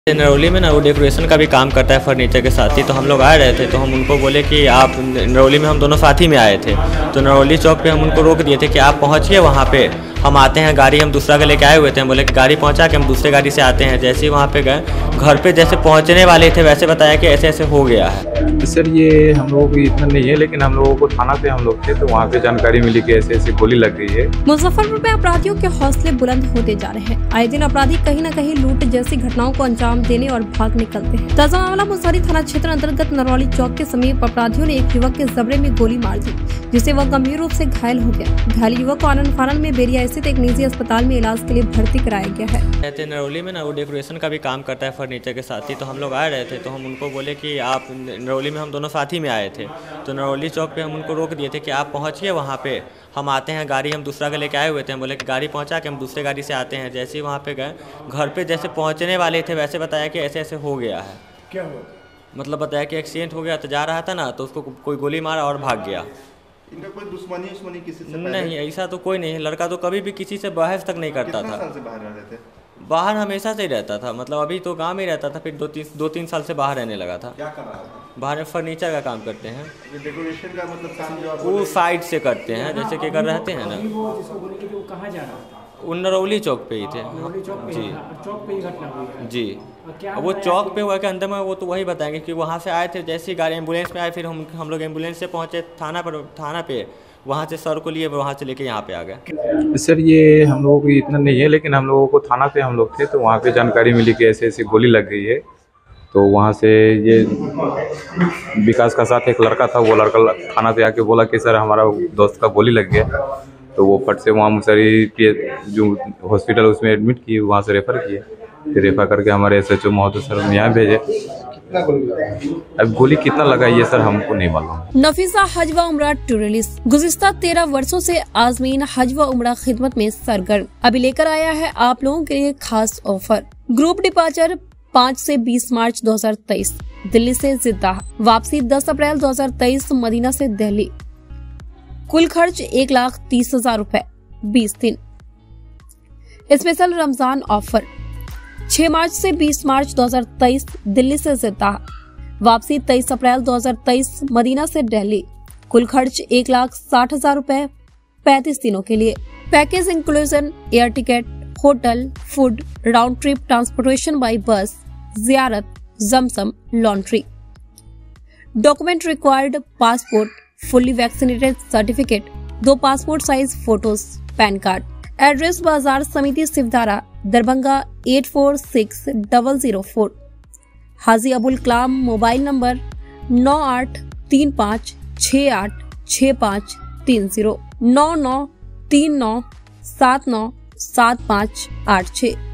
नरौली में ना वो डेकोरेशन का भी काम करता है फर्नीचर के साथ ही। तो हम लोग आ रहे थे तो हम उनको बोले कि आप नरौली में, हम दोनों साथ ही में आए थे, तो नरौली चौक पे हम उनको रोक दिए थे कि आप पहुँचिए वहाँ पे, हम आते हैं। गाड़ी हम दूसरा का लेके आए हुए थे, हम बोले कि गाड़ी पहुँचा के हम दूसरे गाड़ी से आते हैं। जैसे ही वहाँ पे गए, घर पे जैसे पहुँचने वाले थे वैसे बताया कि ऐसे ऐसे हो गया है। सर ये हम लोगों को इतना नहीं है, लेकिन हम लोगों को थाना पे हम लोग थे तो वहाँ पे जानकारी मिली कि ऐसे ऐसे गोली लग गई है। मुजफ्फरपुर में अपराधियों के हौसले बुलंद होते जा रहे हैं। आए दिन अपराधी कहीं न कहीं लूट जैसी घटनाओं को अंजाम देने और भाग निकलते हैं। ताजा मामला मुसहरी थाना क्षेत्र अंतर्गत नरौली चौक के समीप अपराधियों ने एक युवक के जबड़े में गोली मार दी, जिससे वह गंभीर रूप से घायल हो गया। घायल युवक को आनंद फानन में बेरिया स्थित एक निजी अस्पताल में इलाज के लिए भर्ती कराया गया है। नरौली में ना वो डेकोरेशन का भी काम करता है फर्नीचर के साथ ही। तो हम लोग आ रहे थे तो हम उनको बोले कि आप नरौली में, हम दोनों साथ ही में आए थे, तो नरौली चौक पे हम उनको रोक दिए थे कि आप पहुँचिए वहाँ पे, हम आते हैं। गाड़ी हम दूसरा का लेके आए हुए थे, हम बोले कि गाड़ी पहुँचा के हम दूसरे गाड़ी से आते हैं। जैसे ही वहाँ पे गए, घर पे जैसे पहुँचने वाले थे वैसे बताया कि ऐसे ऐसे हो गया है। क्या हुआ? मतलब बताया कि एक्सीडेंट हो गया, तो जा रहा था ना तो उसको कोई गोली मारा और भाग गया। इनका कोई दुश्मनी किसी से नहीं, ऐसा तो कोई नहीं है। लड़का तो कभी भी किसी से बहस तक नहीं करता था। कितने साल से बाहर रह रहे थे? बाहर हमेशा से ही रहता था, मतलब अभी तो गांव में ही रहता था, फिर दो तीन साल से बाहर रहने लगा था। क्या कर रहा था? बाहर फर्नीचर का काम करते हैं। ये डेकोरेशन का मतलब काम जो आप वो साइड से करते हैं, जैसे कि अगर रहते हैं ना। वो जिसको बोले कि वो कहाँ जा रहा था? वो नरौली चौक पे ही थे। नरौली चौक पे जी ही था, चौक पे ही घटना हुई है। जी। और क्या वो चौक पे हुआ के अंदर में, वो तो वही बताएंगे कि वहाँ से आए थे। जैसे ही गाड़ी एम्बुलेंस में आए, फिर हम लोग एम्बुलेंस से पहुँचे थाना पे, वहाँ से सर को लिए, वहाँ से लेके यहाँ पे आ गए। सर ये हम लोगों को इतना नहीं है, लेकिन हम लोगों को थाना पे हम लोग थे तो वहाँ पे जानकारी मिली कि ऐसे ऐसे गोली लग गई है। तो वहाँ से ये विकास का साथ एक लड़का था, वो लड़का थाना पे आके बोला कि सर हमारा दोस्त का गोली लग गया। तो वो फट से वहाँ मुसहरी के जो हॉस्पिटल उसमें एडमिट किए, वहाँ से रेफ़र किए। फिर रेफ़र करके हमारे SHO महोदय सर हम यहाँ भेजे। अब गोली कितना लगा ये सर हमको नहीं मालूम। नफीसा हज व उम्रा टूरिस्ट गुज़िश्ता 13 वर्षों से आज़मीन हज व उम्रा खिदमत में सरगर्म अभी लेकर आया है आप लोगों के लिए खास ऑफर। ग्रुप डिपार्चर 5 से 20 मार्च 2023 दिल्ली से जिद्दा, वापसी 10 अप्रैल 2023 मदीना से दिल्ली। कुल खर्च 1,30,000 रूपए, 20 दिन। स्पेशल रमजान ऑफर 6 मार्च से 20 मार्च 2023 दिल्ली से जिद्दा, वापसी 23 अप्रैल 2023 मदीना से दिल्ली। कुल खर्च 1,60,000 रूपए, 35 दिनों के लिए। Package inclusion air ticket, hotel, food, round trip transportation by bus, जियारत, जमसम, laundry. Document required passport, fully vaccinated certificate, 2 passport size photos, PAN card. Address Bazar Samiti Shivdhara, Darbhanga 846004। Haji Abul Kalam mobile number 9835686530 993979758586।